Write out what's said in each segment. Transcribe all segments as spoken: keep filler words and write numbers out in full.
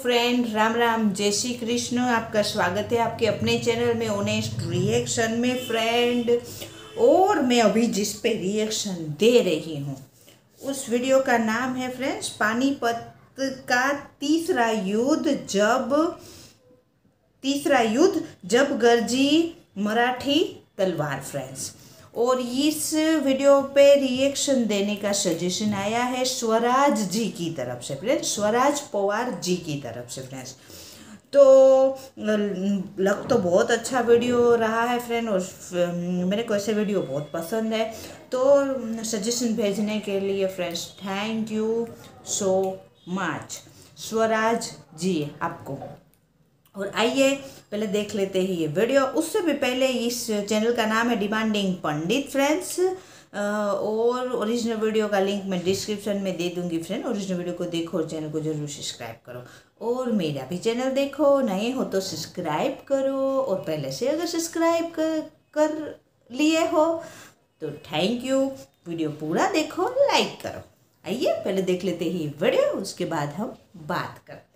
Friend, Ram Ram, जय श्री कृष्ण। आपका स्वागत है आपके अपने चैनल में ऑनेस्ट रिएक्शन में फ्रेंड। और मैं अभी जिस पे रिएक्शन दे रही हूँ उस वीडियो का नाम है फ्रेंड्स पानीपत का तीसरा युद्ध जब तीसरा युद्ध जब गरजी मराठी तलवार फ्रेंड्स। और इस वीडियो पे रिएक्शन देने का सजेशन आया है स्वराज जी की तरफ से फ्रेंड्स, स्वराज पवार जी की तरफ से फ्रेंड्स। तो लग तो बहुत अच्छा वीडियो रहा है फ्रेंड और मेरे को ऐसे वीडियो बहुत पसंद है। तो सजेशन भेजने के लिए friends thank you so much Swaraj ji आपको। और आइए पहले देख लेते हैं ये वीडियो। उससे भी पहले इस चैनल का नाम है डिमांडिंग पंडित फ्रेंड्स। और ओरिजिनल वीडियो का लिंक मैं डिस्क्रिप्शन में दे दूंगी फ्रेंड। ओरिजिनल वीडियो को देखो और चैनल को जरूर सब्सक्राइब करो। और मेरा भी चैनल देखो, नए हो तो सब्सक्राइब करो। और पहले से अगर सब्सक्राइब कर, कर लिए हो तो थैंक यू। वीडियो पूरा देखो, लाइक करो। आइए पहले देख लेते हैं ये वीडियो, उसके बाद हम बात करते हैं।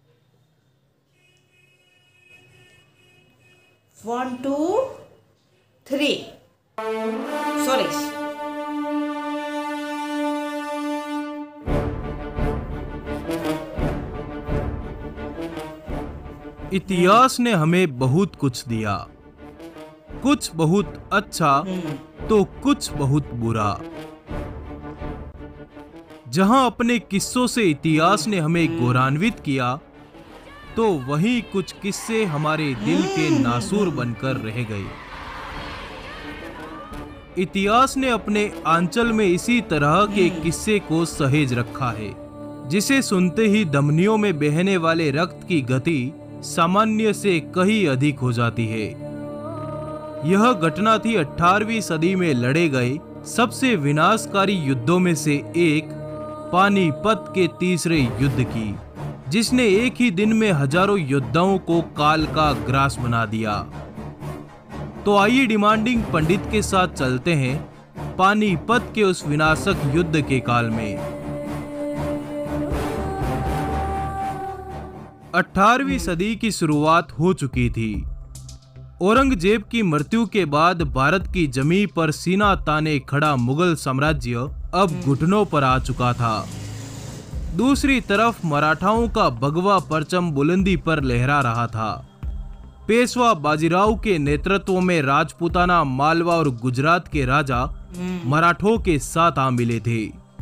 One two three sorry. इतिहास ने हमें बहुत कुछ दिया, कुछ बहुत अच्छा तो कुछ बहुत बुरा। जहां अपने किस्सों से इतिहास ने हमें गौरवान्वित किया तो वहीं कुछ किस्से हमारे दिल के नासूर बनकर रह गए। इतिहास ने अपने आंचल में इसी तरह के किस्से को सहेज रखा है जिसे सुनते ही धमनियों में बहने वाले रक्त की गति सामान्य से कहीं अधिक हो जाती है। यह घटना थी अठारहवीं सदी में लड़े गए सबसे विनाशकारी युद्धों में से एक पानीपत के तीसरे युद्ध की, जिसने एक ही दिन में हजारों योद्धाओं को काल का ग्रास बना दिया। तो आइए डिमांडिंग पंडित के साथ चलते हैं पानीपत के उस विनाशक युद्ध के काल में। अठारहवीं सदी की शुरुआत हो चुकी थी। औरंगजेब की मृत्यु के बाद भारत की जमीन पर सीना ताने खड़ा मुगल साम्राज्य अब घुटनों पर आ चुका था। दूसरी तरफ मराठाओं का भगवा परचम बुलंदी पर लहरा रहा था। पेशवा बाजीराव के नेतृत्व में राजपूताना, मालवा और गुजरात के राजा मराठों के साथ आ मिले थे।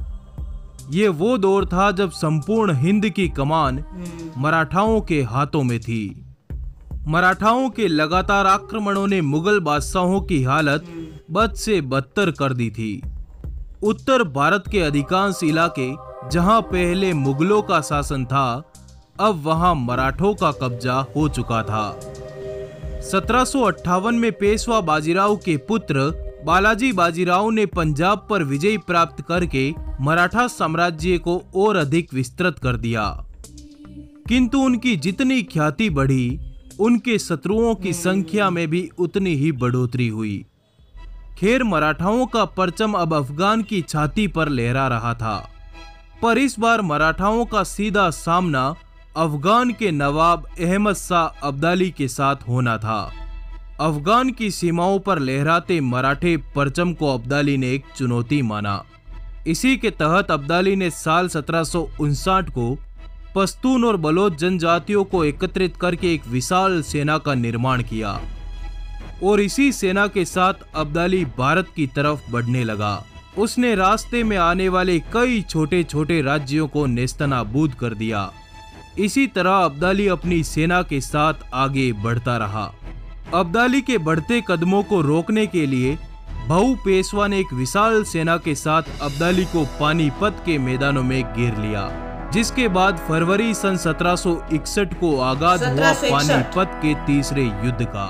ये वो दौर था जब संपूर्ण हिंद की कमान मराठाओं के हाथों में थी। मराठाओं के लगातार आक्रमणों ने मुगल बादशाहों की हालत बद से बदतर कर दी थी। उत्तर भारत के अधिकांश इलाके जहां पहले मुगलों का शासन था, अब वहां मराठों का कब्जा हो चुका था। सत्रह सौ अट्ठावन में पेशवा बाजीराव के पुत्र बालाजी बाजीराव ने पंजाब पर विजय प्राप्त करके मराठा साम्राज्य को और अधिक विस्तृत कर दिया। किंतु उनकी जितनी ख्याति बढ़ी, उनके शत्रुओं की संख्या में भी उतनी ही बढ़ोतरी हुई। खैर, मराठाओं का परचम अब अफगान की छाती पर लहरा रहा था, पर इस बार मराठाओं का सीधा सामना अफगान के नवाब अहमद शाह अब्दाली के साथ होना था। अफगान की सीमाओं पर लहराते मराठे परचम को अब्दाली ने एक चुनौती माना। इसी के तहत अब्दाली ने साल सत्रह सौ उनसठ को पश्तून और बलोच जनजातियों को एकत्रित करके एक विशाल सेना का निर्माण किया और इसी सेना के साथ अब्दाली भारत की तरफ बढ़ने लगा। उसने रास्ते में आने वाले कई छोटे छोटे राज्यों को नेस्तनाबूद कर दिया। इसी तरह अब्दाली अपनी सेना के साथ आगे बढ़ता रहा। अब्दाली के बढ़ते कदमों को रोकने के लिए भाऊ पेशवा ने एक विशाल सेना के साथ अब्दाली को पानीपत के मैदानों में घेर लिया, जिसके बाद फरवरी सन सत्रह सौ इकसठ को आगाज हुआ पानीपत के तीसरे युद्ध का,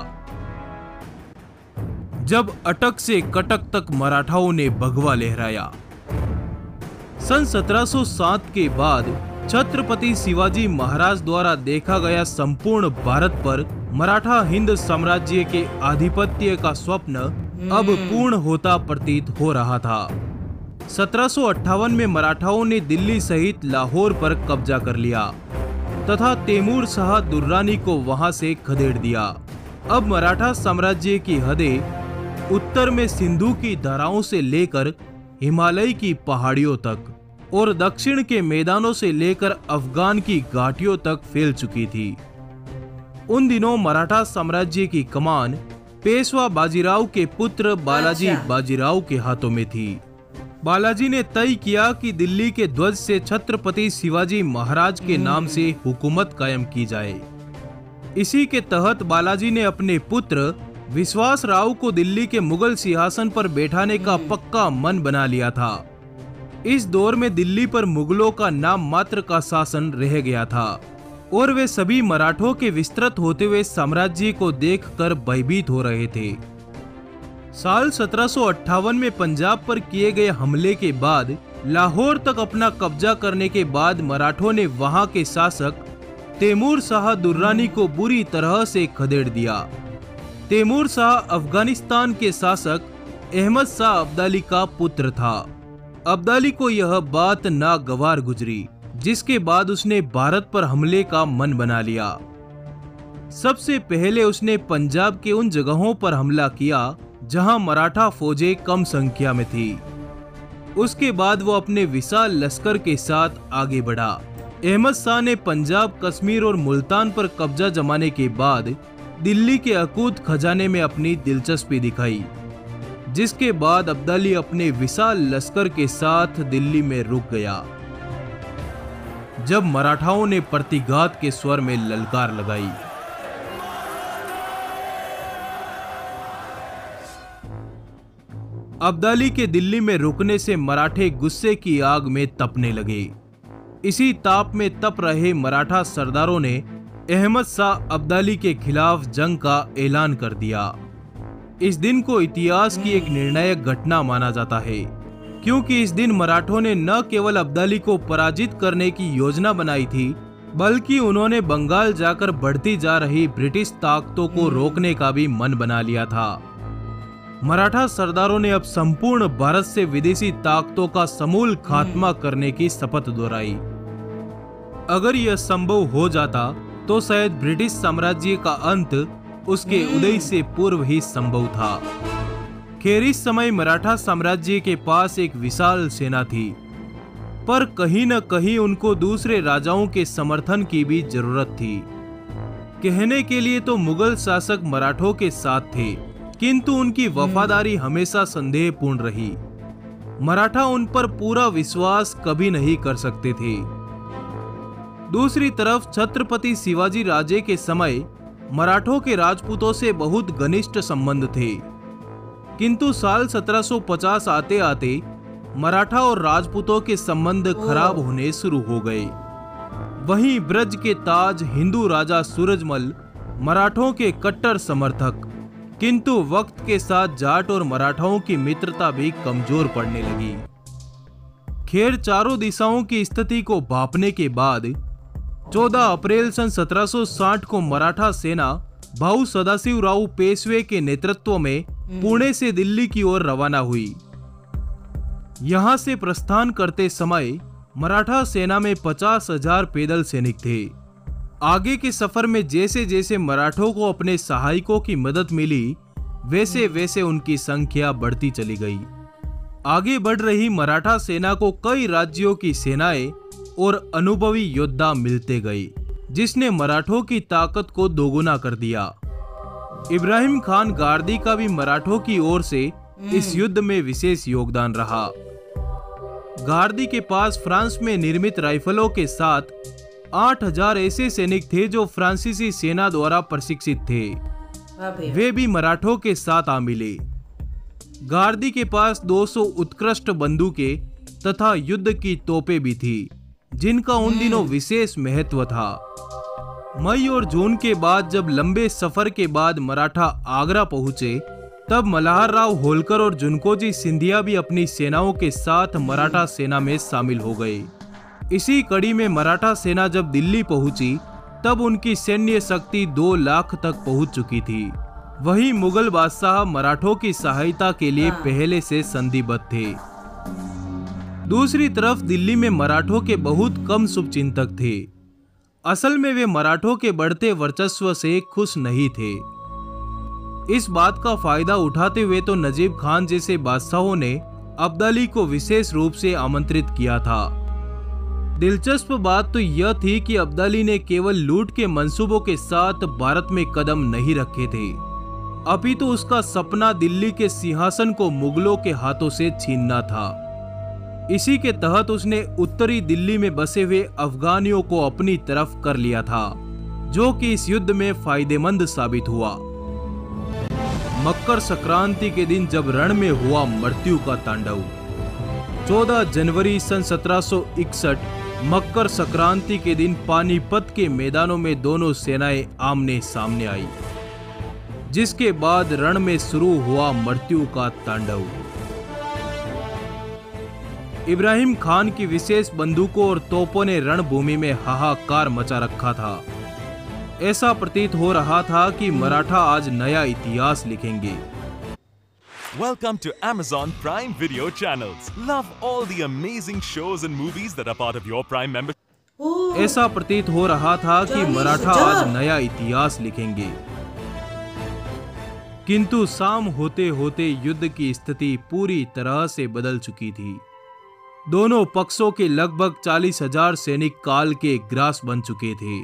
जब अटक से कटक तक मराठाओं ने भगवा लहराया। सन सत्रह सौ सात के बाद छत्रपति शिवाजी महाराज द्वारा देखा गया संपूर्ण भारत पर मराठा हिंद साम्राज्य के आधिपत्य का स्वप्न अब पूर्ण होता प्रतीत हो रहा था। सत्रह सौ अट्ठावन में मराठाओं ने दिल्ली सहित लाहौर पर कब्जा कर लिया। तथा तैमूर शाह दुर्रानी को वहां से खदेड़ दिया। अब मराठा साम्राज्य की हदें उत्तर में सिंधु की धाराओं से लेकर हिमालय की पहाड़ियों तक और दक्षिण के मैदानों से लेकर अफगान की घाटियों तक फैल चुकी थी। उन दिनों मराठा साम्राज्य की कमान पेशवा बाजीराव के पुत्र बालाजी अच्छा। बाजीराव के हाथों में थी। बालाजी ने तय किया कि दिल्ली के ध्वज से छत्रपति शिवाजी महाराज के नाम से हुकूमत कायम की जाए। इसी के तहत बालाजी ने अपने पुत्र विश्वास राव को दिल्ली के मुगल सिंहासन पर बैठाने का पक्का मन बना लिया था। इस दौर में दिल्ली पर मुगलों का नाम मात्र का शासन रह गया था और वे सभी मराठों के विस्तृत होते हुए साम्राज्य को देखकर भयभीत हो रहे थे। साल सत्रह सौ अट्ठावन में पंजाब पर किए गए हमले के बाद लाहौर तक अपना कब्जा करने के बाद मराठों ने वहां के शासक तैमूर शाह दुर्रानी को बुरी तरह से खदेड़ दिया। तैमूर शाह अफगानिस्तान के शासक अहमद शाह अब्दाली का पुत्र था। अब्दाली को यह बात नागवार गुजरी, जिसके बाद उसने भारत पर हमले का मन बना लिया। सबसे पहले उसने पंजाब के उन जगहों पर हमला किया जहां मराठा फौजें कम संख्या में थी। उसके बाद वो अपने विशाल लश्कर के साथ आगे बढ़ा। अहमद शाह ने पंजाब, कश्मीर और मुल्तान पर कब्जा जमाने के बाद दिल्ली के अकूत खजाने में अपनी दिलचस्पी दिखाई, जिसके बाद अब्दाली अपने विशाल लश्कर के साथ दिल्ली में रुक गया। जब मराठाओं ने प्रतिघात के स्वर में ललकार लगाई, अब्दाली के दिल्ली में रुकने से मराठे गुस्से की आग में तपने लगे। इसी ताप में तप रहे मराठा सरदारों ने अहमद शाह अब्दाली के खिलाफ जंग का ऐलान कर दिया। इस दिन को इतिहास की एक निर्णायक घटना माना जाता है, क्योंकि इस दिन मराठों ने न केवल अब्दाली को पराजित करने की योजना बनाई थी, बल्कि उन्होंने बंगाल जाकर बढ़ती जा रही ब्रिटिश ताकतों को रोकने का भी मन बना लिया था। मराठा सरदारों ने अब संपूर्ण भारत से विदेशी ताकतों का समूल खात्मा करने की शपथ दोहराई। अगर यह संभव हो जाता तो शायद ब्रिटिश साम्राज्य का अंत उसके उदय से पूर्व ही संभव था। खैर, इस समय मराठा साम्राज्य के पास एक विशाल सेना थी, पर कहीं न कहीं उनको दूसरे राजाओं के समर्थन की भी जरूरत थी। कहने के लिए तो मुगल शासक मराठों के साथ थे, किंतु उनकी वफादारी हमेशा संदेहपूर्ण रही। मराठा उन पर पूरा विश्वास कभी नहीं कर सकते थे। दूसरी तरफ छत्रपति शिवाजी राजे के समय मराठों के राजपूतों से बहुत घनिष्ठ संबंध थे, किंतु साल सत्रह सौ पचास आते आते मराठा और राजपूतों के संबंध खराब होने शुरू हो गए। वहीं ब्रज के ताज हिंदू राजा सूरजमल मराठों के कट्टर समर्थक, किंतु वक्त के साथ जाट और मराठाओं की मित्रता भी कमजोर पड़ने लगी। खैर, चारों दिशाओं की स्थिति को भांपने के बाद चौदह अप्रैल सन सत्रह सौ साठ को मराठा सेना भाऊ सदाशिव राव पेशवे के नेतृत्व में पुणे से दिल्ली की ओर रवाना हुई। यहां से प्रस्थान करते समय मराठा सेना में पचास हजार पैदल सैनिक थे। आगे के सफर में जैसे जैसे मराठों को अपने सहायकों की मदद मिली, वैसे वैसे उनकी संख्या बढ़ती चली गई। आगे बढ़ रही मराठा सेना को कई राज्यों की सेनाएं और अनुभवी योद्धा मिलते गए, जिसने मराठों की ताकत को दोगुना कर दिया। इब्राहिम खान गार्दी का भी मराठों की ओर से इस युद्ध में विशेष योगदान रहा। गार्दी के पास फ्रांस में निर्मित राइफलों के साथ आठ हजार ऐसे सैनिक थे जो फ्रांसीसी सेना द्वारा प्रशिक्षित थे। वे भी मराठों के साथ आ मिले। गार्दी के पास दो सौ उत्कृष्ट बंदूकें तथा युद्ध की तोपें भी थी, जिनका उन दिनों विशेष महत्व था। मई और जून के बाद जब लंबे सफर के बाद मराठा आगरा पहुंचे, तब मल्हार राव होलकर और जुनकोजी सिंधिया भी अपनी सेनाओं के साथ मराठा सेना में शामिल हो गए। इसी कड़ी में मराठा सेना जब दिल्ली पहुंची, तब उनकी सैन्य शक्ति दो लाख तक पहुंच चुकी थी। वहीं मुगल बादशाह मराठों की सहायता के लिए पहले से संधिबद्ध थे। दूसरी तरफ दिल्ली में मराठों के बहुत कम शुभचिंतक थे। असल में वे मराठों के बढ़ते वर्चस्व से खुश नहीं थे। इस बात का फायदा उठाते हुए तो नजीब खान जैसे बादशाहों ने अब्दाली को विशेष रूप से आमंत्रित किया था। दिलचस्प बात तो यह थी कि अब्दाली ने केवल लूट के मंसूबों के साथ भारत में कदम नहीं रखे थे, अपितु उसका सपना दिल्ली के सिंहासन को मुगलों के हाथों से छीनना था। इसी के तहत उसने उत्तरी दिल्ली में बसे हुए अफगानियों को अपनी तरफ कर लिया था, जो कि इस युद्ध में फायदेमंद साबित हुआ। मकर संक्रांति के दिन जब रण में हुआ मृत्यु का तांडव, चौदह जनवरी सन सत्रह सौ इकसठ मकर संक्रांति के दिन पानीपत के मैदानों में दोनों सेनाएं आमने सामने आई, जिसके बाद रण में शुरू हुआ मृत्यु का तांडव। इब्राहिम खान की विशेष बंदूकों और तोपों ने रणभूमि में हाहाकार मचा रखा था। ऐसा प्रतीत हो रहा था कि मराठा आज नया इतिहास लिखेंगे। Welcome to Amazon Prime Video channels. Love all the amazing shows and movies that are part of your Prime membership. ऐसा प्रतीत हो रहा था कि मराठा आज नया इतिहास लिखेंगे, किंतु शाम होते होते युद्ध की स्थिति पूरी तरह से बदल चुकी थी। दोनों पक्षों के लगभग चालीस हजार सैनिक काल के ग्रास बन चुके थे।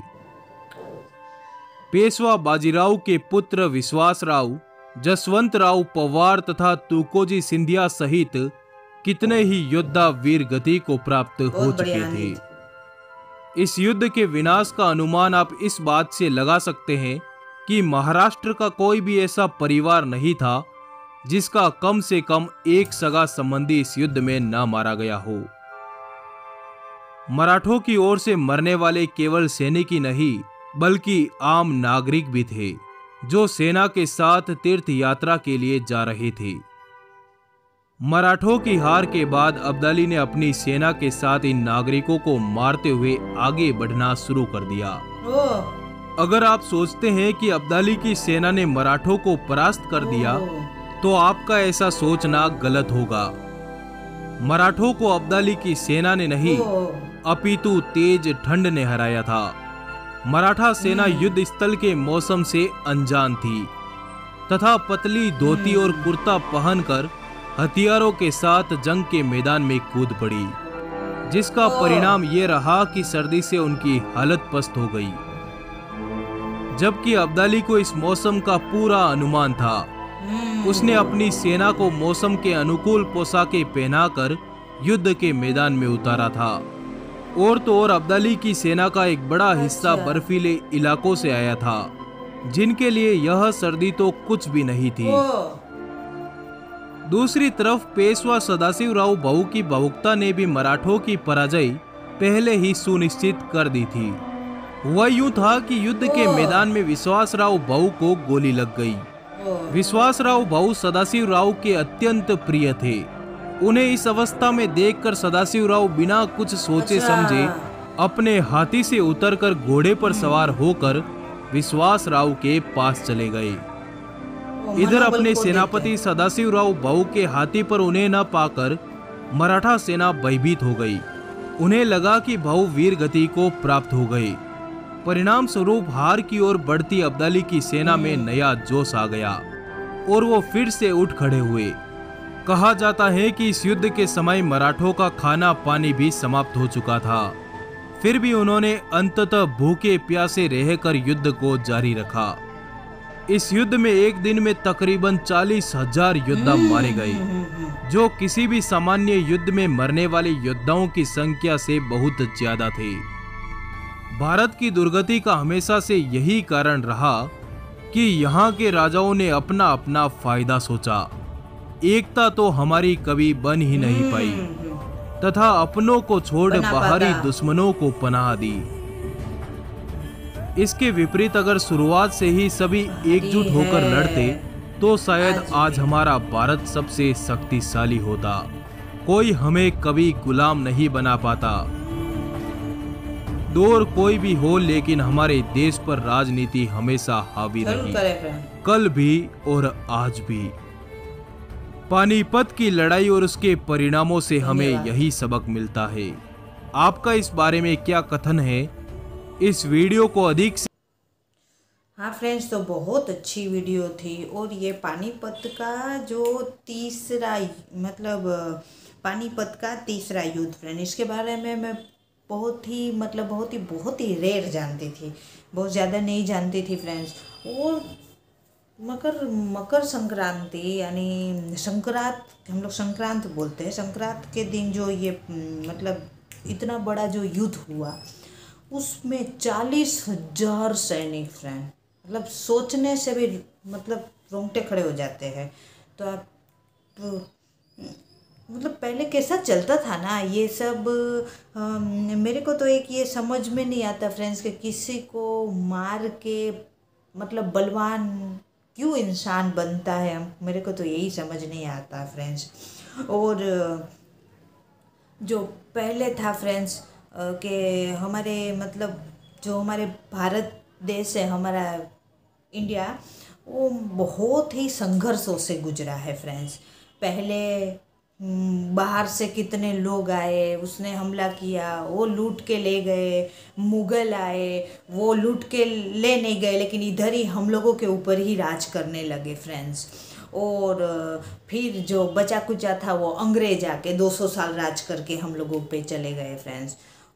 पेशवा बाजीराव के पुत्र विश्वासराव, जसवंतराव पवार तथा तुकोजी सिंधिया सहित कितने ही योद्धा वीर गति को प्राप्त हो चुके थे। इस युद्ध के विनाश का अनुमान आप इस बात से लगा सकते हैं कि महाराष्ट्र का कोई भी ऐसा परिवार नहीं था जिसका कम से कम एक सगा संबंधी इस युद्ध में न मारा गया हो। मराठों की ओर से मरने वाले केवल सैनिक ही नहीं बल्कि आम नागरिक भी थे, जो सेना के साथ तीर्थ यात्रा के लिए जा रहे थे। मराठों की हार के बाद अब्दाली ने अपनी सेना के साथ इन नागरिकों को मारते हुए आगे बढ़ना शुरू कर दिया। अगर आप सोचते हैं कि अब्दाली की सेना ने मराठों को परास्त कर दिया, तो आपका ऐसा सोचना गलत होगा। मराठों को अब्दाली की सेना ने नहीं, अपितु तेज ठंड ने हराया था। मराठा सेना युद्ध स्थल के मौसम से अनजान थी तथा पतली धोती और कुर्ता पहनकर हथियारों के साथ जंग के मैदान में कूद पड़ी, जिसका परिणाम ये रहा कि सर्दी से उनकी हालत पस्त हो गई। जबकि अब्दाली को इस मौसम का पूरा अनुमान था, उसने अपनी सेना को मौसम के अनुकूल पोशाकें पहनाकर युद्ध के मैदान में उतारा था। और तो और अब्दाली की सेना का एक बड़ा हिस्सा बर्फीले इलाकों से आया था, जिनके लिए यह सर्दी तो कुछ भी नहीं थी। दूसरी तरफ पेशवा सदाशिवराव भाऊ की भावुकता ने भी मराठों की पराजय पहले ही सुनिश्चित कर दी थी। वह यूं था कि युद्ध के मैदान में विश्वासराव भाऊ को गोली लग गई। विश्वासराव भाऊ सदाशिवराव के अत्यंत प्रिय थे। उन्हें इस अवस्था में देखकर सदाशिवराव बिना कुछ सोचे समझे अपने हाथी से उतरकर घोड़े पर सवार होकर विश्वासराव के पास चले गए। इधर अपने सेनापति सदाशिवराव भाऊ के हाथी पर उन्हें न पाकर मराठा सेना भयभीत हो गई। उन्हें लगा कि भाऊ वीर गति को प्राप्त हो गए। परिणाम स्वरूप हार की ओर बढ़ती अब्दाली की सेना में नया जोश आ गया और वो फिर से उठ खड़े हुए। कहा जाता है कि इस युद्ध के समय मराठों का खाना पानी भी समाप्त हो चुका था, फिर भी उन्होंने अंततः भूखे प्यासे रहकर युद्ध को जारी रखा। इस युद्ध में एक दिन में तकरीबन चालीस हजार योद्धा मारे गए, जो किसी भी सामान्य युद्ध में मरने वाले योद्धाओं की संख्या से बहुत ज्यादा थे। भारत की दुर्गति का हमेशा से यही कारण रहा कि यहाँ के राजाओं ने अपना अपना फायदा सोचा। एकता तो हमारी कभी बन ही नहीं पाई तथा अपनों को छोड़ बाहरी दुश्मनों को पनाह दी। इसके विपरीत अगर शुरुआत से ही सभी एकजुट होकर लड़ते तो शायद आज हमारा भारत सबसे शक्तिशाली होता। कोई हमें कभी गुलाम नहीं बना पाता। दौर कोई भी हो, लेकिन हमारे देश पर राजनीति हमेशा हावी रही, कल भी और आज भी। पानीपत की लड़ाई और उसके परिणामों से हमें यही सबक मिलता है। आपका इस बारे में क्या कथन है, इस वीडियो को अधिक से हाँ फ्रेंड्स, तो बहुत अच्छी वीडियो थी। और ये पानीपत का जो तीसरा मतलब पानीपत का तीसरा युद्ध फ्रेंड, इसके बारे में मैं बहुत ही मतलब बहुत ही बहुत ही रेयर जानती थी, बहुत ज़्यादा नहीं जानती थी फ्रेंड्स। और मकर मकर संक्रांति यानी संक्रांत, हम लोग संक्रांत बोलते हैं, संक्रांत के दिन जो ये मतलब इतना बड़ा जो युद्ध हुआ, उसमें चालीस हजार सैनिक फ्रेंड, मतलब सोचने से भी मतलब रोंगटे खड़े हो जाते हैं। तो आप तो, मतलब पहले कैसा चलता था ना ये सब। अम, मेरे को तो एक ये समझ में नहीं आता फ्रेंड्स कि किसी को मार के मतलब बलवान क्यों इंसान बनता है, मेरे को तो यही समझ नहीं आता फ्रेंड्स। और जो पहले था फ्रेंड्स कि हमारे मतलब जो हमारे भारत देश है, हमारा इंडिया, वो बहुत ही संघर्षों से गुजरा है फ्रेंड्स। पहले बाहर से कितने लोग आए, उसने हमला किया, वो लूट के ले गए। मुगल आए, वो लूट के ले नहीं गए, लेकिन इधर ही हम लोगों के ऊपर ही राज करने लगे फ्रेंड्स। और फिर जो बचा कुचा था वो अंग्रेज आके दो सौ साल राज करके हम लोगों पे चले गए फ्रेंड्स।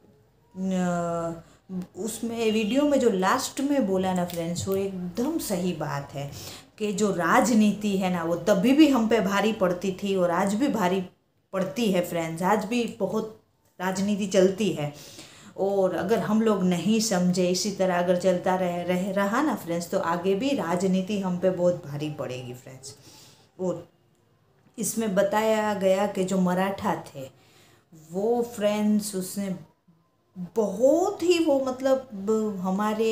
उसमें वीडियो में जो लास्ट में बोला ना फ्रेंड्स, वो एकदम सही बात है कि जो राजनीति है ना वो तभी भी हम पे भारी पड़ती थी और आज भी भारी पड़ती है फ्रेंड्स। आज भी बहुत राजनीति चलती है। और अगर हम लोग नहीं समझे, इसी तरह अगर चलता रह, रह रहा ना फ्रेंड्स, तो आगे भी राजनीति हम पे बहुत भारी पड़ेगी फ्रेंड्स। और इसमें बताया गया कि जो मराठा थे वो फ्रेंड्स, उसने बहुत ही वो मतलब हमारे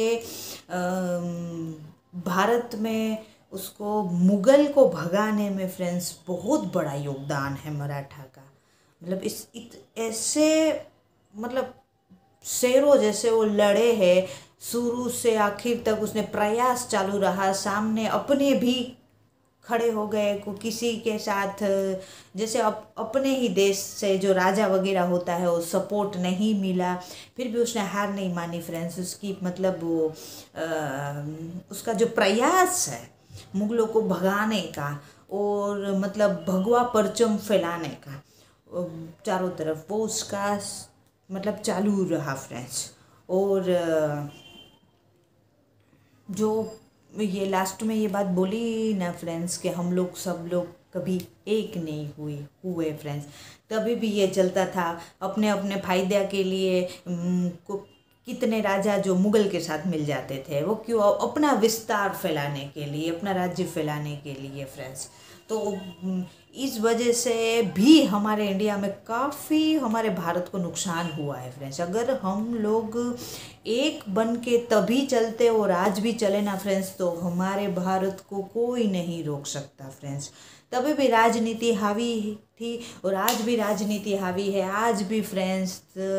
भारत में उसको मुगल को भगाने में फ्रेंड्स बहुत बड़ा योगदान है मराठा का। मतलब इस इत, ऐसे मतलब शेरों जैसे वो लड़े हैं, शुरू से आखिर तक उसने प्रयास चालू रहा, सामने अपने भी खड़े हो गए को किसी के साथ, जैसे अप, अपने ही देश से जो राजा वगैरह होता है वो सपोर्ट नहीं मिला, फिर भी उसने हार नहीं मानी फ्रेंड्स। उसकी मतलब वो आ, उसका जो प्रयास है मुगलों को भगाने का और मतलब भगवा परचम फैलाने का चारों तरफ, वो उसका मतलब चालू रहा फ्रेंड्स। और जो ये लास्ट में ये बात बोली ना फ्रेंड्स कि हम लोग सब लोग कभी एक नहीं हुए हुए फ्रेंड्स, तभी भी ये चलता था अपने अपने फायदे के लिए। को कितने राजा जो मुगल के साथ मिल जाते थे, वो क्यों? अपना विस्तार फैलाने के लिए, अपना राज्य फैलाने के लिए फ्रेंड्स। तो इस वजह से भी हमारे इंडिया में काफ़ी हमारे भारत को नुकसान हुआ है फ्रेंड्स। अगर हम लोग एक बन के तभी चलते और आज भी चले ना फ्रेंड्स, तो हमारे भारत को कोई नहीं रोक सकता फ्रेंड्स। तभी भी राजनीति हावी थी और आज भी राजनीति हावी है। आज भी फ्रेंड्स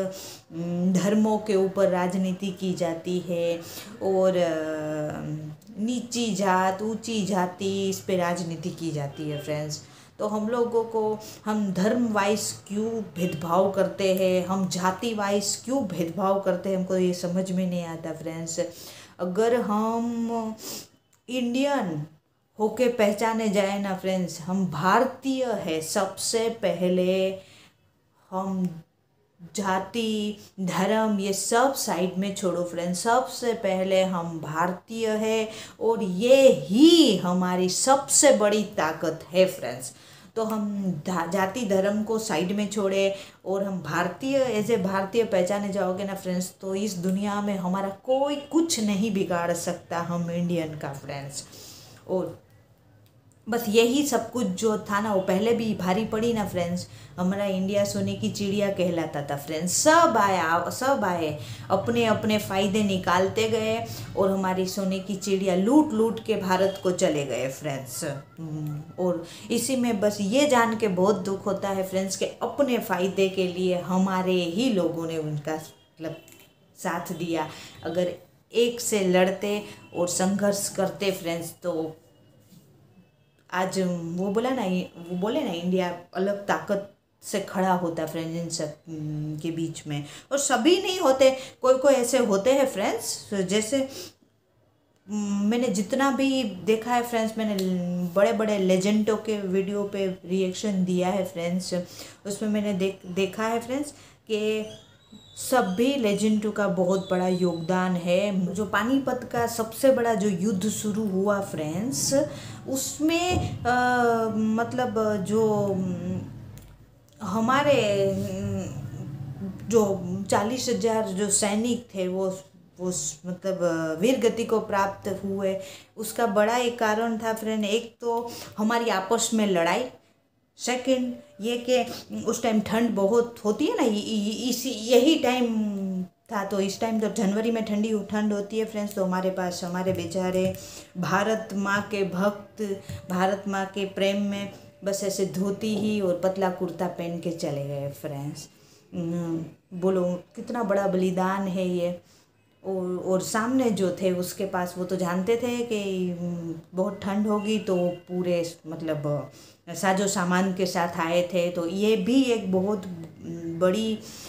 धर्मों के ऊपर राजनीति की जाती है और नीची जात ऊंची जाति इस पे राजनीति की जाती है फ्रेंड्स। तो हम लोगों को हम धर्म वाइज क्यों भेदभाव करते हैं, हम जाति वाइज क्यों भेदभाव करते हैं, हमको ये समझ में नहीं आता फ्रेंड्स। अगर हम इंडियन होके पहचाने जाए ना फ्रेंड्स, हम भारतीय है सबसे पहले। हम जाति धर्म ये सब साइड में छोड़ो फ्रेंड्स, सबसे पहले हम भारतीय है और ये ही हमारी सबसे बड़ी ताकत है फ्रेंड्स। तो हम जाति धर्म को साइड में छोड़े और हम भारतीय एज ए भारतीय पहचाने जाओगे ना फ्रेंड्स, तो इस दुनिया में हमारा कोई कुछ नहीं बिगाड़ सकता, हम इंडियन का फ्रेंड्स। और बस यही सब कुछ जो था ना वो पहले भी भारी पड़ी ना फ्रेंड्स। हमारा इंडिया सोने की चिड़िया कहलाता था फ्रेंड्स। सब आया सब आए अपने अपने फ़ायदे निकालते गए और हमारी सोने की चिड़िया लूट लूट के भारत को चले गए फ्रेंड्स। और इसी में बस ये जान के बहुत दुख होता है फ्रेंड्स कि अपने फ़ायदे के लिए हमारे ही लोगों ने उनका मतलब साथ दिया। अगर एक से लड़ते और संघर्ष करते फ्रेंड्स, तो आज वो बोला ना वो बोले ना इंडिया अलग ताकत से खड़ा होता है फ्रेंड्स इन सब के बीच में। और सभी नहीं होते, कोई कोई ऐसे होते हैं फ्रेंड्स, जैसे मैंने जितना भी देखा है फ्रेंड्स, मैंने बड़े बड़े लेजेंडों के वीडियो पे रिएक्शन दिया है फ्रेंड्स, उसमें मैंने देख देखा है फ्रेंड्स कि सभी लेजेंडों का बहुत बड़ा योगदान है। जो पानीपत का सबसे बड़ा जो युद्ध शुरू हुआ फ्रेंड्स, उसमें आ, मतलब जो हमारे जो चालीस हजार जो सैनिक थे वो वो मतलब वीर गति को प्राप्त हुए, उसका बड़ा एक कारण था फ्रेंड। एक तो हमारी आपस में लड़ाई, सेकंड ये कि उस टाइम ठंड बहुत होती है ना, इसी यही टाइम था, तो इस टाइम तो जनवरी में ठंडी ठंड होती है फ्रेंड्स। तो हमारे पास हमारे बेचारे भारत माँ के भक्त, भारत माँ के प्रेम में बस ऐसे धोती ही और पतला कुर्ता पहन के चले गए फ्रेंड्स। बोलो कितना बड़ा बलिदान है ये। और और सामने जो थे उसके पास, वो तो जानते थे कि बहुत ठंड होगी, तो पूरे मतलब साजो सामान के साथ आए थे। तो ये भी एक बहुत बड़ी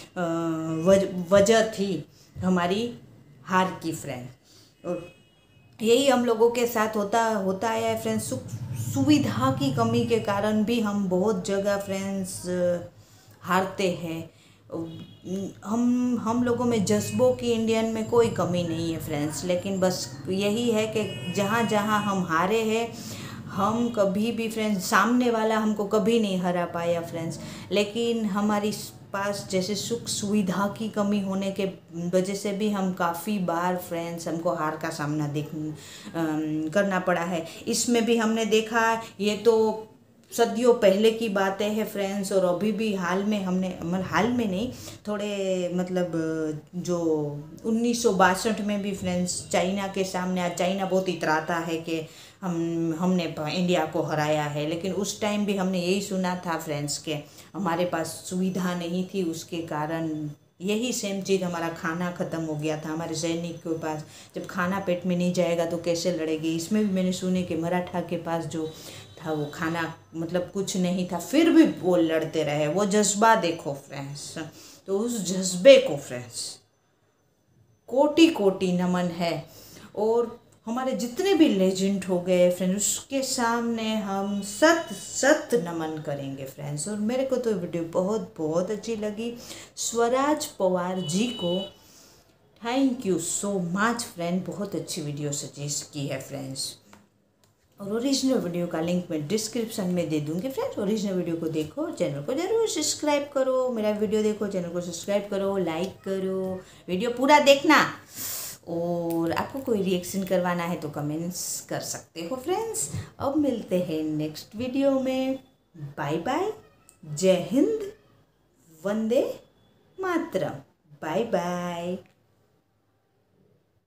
वजह थी हमारी हार की फ्रेंड। और यही हम लोगों के साथ होता होता आया है फ्रेंड्स। सुविधा की कमी के कारण भी हम बहुत जगह फ्रेंड्स हारते हैं। हम हम लोगों में जज्बों की इंडियन में कोई कमी नहीं है फ्रेंड्स, लेकिन बस यही है कि जहाँ जहाँ हम हारे हैं, हम कभी भी फ्रेंड्स, सामने वाला हमको कभी नहीं हरा पाया फ्रेंड्स, लेकिन हमारी पास जैसे सुख सुविधा की कमी होने के वजह से भी हम काफ़ी बार फ्रेंड्स हमको हार का सामना देख करना पड़ा है। इसमें भी हमने देखा, ये तो सदियों पहले की बातें हैं फ्रेंड्स, और अभी भी हाल में हमने मतलब हाल में नहीं, थोड़े मतलब जो उन्नीस सौ बासठ में भी फ्रेंड्स चाइना के सामने, आज चाइना बहुत इतराता है कि हम हमने इंडिया को हराया है, लेकिन उस टाइम भी हमने यही सुना था फ्रेंड्स के हमारे पास सुविधा नहीं थी, उसके कारण यही सेम चीज़, हमारा खाना ख़त्म हो गया था। हमारे सैनिक के पास जब खाना पेट में नहीं जाएगा तो कैसे लड़ेंगे। इसमें भी मैंने सुने कि मराठा के पास जो था वो खाना मतलब कुछ नहीं था, फिर भी वो लड़ते रहे। वो जज्बा देखो फ्रेंड्स, तो उस जज्बे को फ्रेंड्स कोटि कोटि नमन है। और हमारे जितने भी लेजेंड हो गए फ्रेंड्स, उसके सामने हम सत सत नमन करेंगे फ्रेंड्स। और मेरे को तो वीडियो बहुत बहुत अच्छी लगी। स्वराज पवार जी को thank you so much friend, बहुत अच्छी वीडियो सजेस्ट की है फ्रेंड्स। और ओरिजिनल वीडियो का लिंक मैं डिस्क्रिप्शन में दे दूँगी फ्रेंड्स। ओरिजिनल वीडियो को देखो, चैनल को जरूर सब्सक्राइब करो। मेरा वीडियो देखो, चैनल को सब्सक्राइब करो, लाइक करो, वीडियो पूरा देखना। और आपको कोई रिएक्शन करवाना है तो कमेंट्स कर सकते हो फ्रेंड्स। अब मिलते हैं नेक्स्ट वीडियो में। बाय बाय, जय हिंद, वंदे मातरम, बाय बाय।